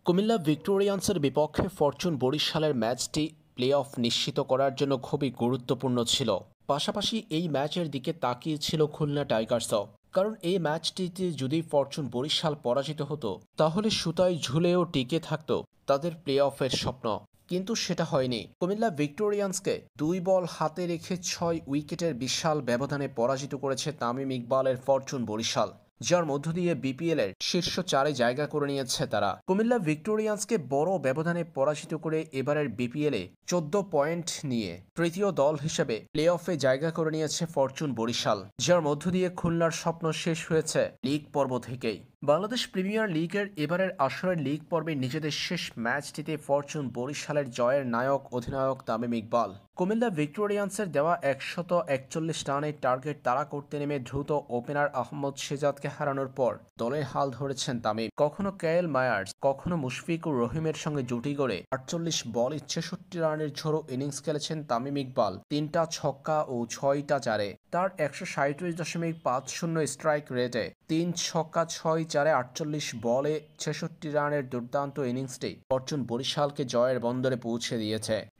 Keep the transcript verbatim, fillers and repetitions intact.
কুমিল্লা ভিক্টোরিয়ান্সের বিপক্ষে ফরচুন বরিশালের ম্যাচটি প্লে অফ নিশ্চিত করার জন্য খুবই গুরুত্বপূর্ণ ছিল। পাশাপাশি এই ম্যাচের দিকে তাকিয়েছিল খুলনা টাইগার্সও। কারণ এই ম্যাচটিতে যদি ফরচুন বরিশাল পরাজিত হতো তাহলে সুতায় ঝুলেও টিকে থাকত তাদের প্লে অফের স্বপ্ন। কিন্তু সেটা হয়নি। কুমিল্লা ভিক্টোরিয়ান্সকে দুই বল হাতে রেখে ছয় উইকেটের বিশাল ব্যবধানে পরাজিত করেছে তামিম ইকবালের ফরচুন বরিশাল, যার মধ্য দিয়ে বিপিএল এর শীর্ষ চারে জায়গা করে নিয়েছে তারা। কুমিল্লা ভিক্টোরিয়ান্সকে বড় ব্যবধানে পরাজিত করে এবারের বিপিএল এ চোদ্দ পয়েন্ট নিয়ে তৃতীয় দল হিসেবে প্লে অফে জায়গা করে নিয়েছে ফরচুন বরিশাল, যার মধ্য দিয়ে খুলনার স্বপ্ন শেষ হয়েছে লিগ পর্ব থেকেই। বাংলাদেশ প্রিমিয়ার লিগের এবারের আসরের লিগ পর্বে নিজেদের শেষ ম্যাচটিতে ফরচুন বরিশালের জয়ের নায়ক অধিনায়ক তামিম ইকবাল। কুমিল্লা ভিক্টোরিয়ান্সের দেওয়া একশত একচল্লিশ রানের টার্গেট তাড়া করতে নেমে দ্রুত ওপেনার আহমদ শেজাদকে হারানোর পর দলের হাল ধরেছেন তামিম। কখনো কেএল মায়ার্স, কখনো মুশফিকুর রহিমের সঙ্গে জুটি গড়ে আটচল্লিশ বলে ছেষট্টি রানের ঝোড়ো ইনিংস খেলেছেন তামিম ইকবাল। তিনটা ছক্কা ও ছয়টা চারে তার একশো সাঁইত্রিশ দশমিক পাঁচ শূন্য স্ট্রাইক রেটে তিন ছক্কা ছয় চারে আটচল্লিশ বলে ছেষট্টি রানের দুর্দান্ত ইনিংসটি ফরচুন বরিশালকে জয়ের বন্দরে পৌঁছে দিয়েছে।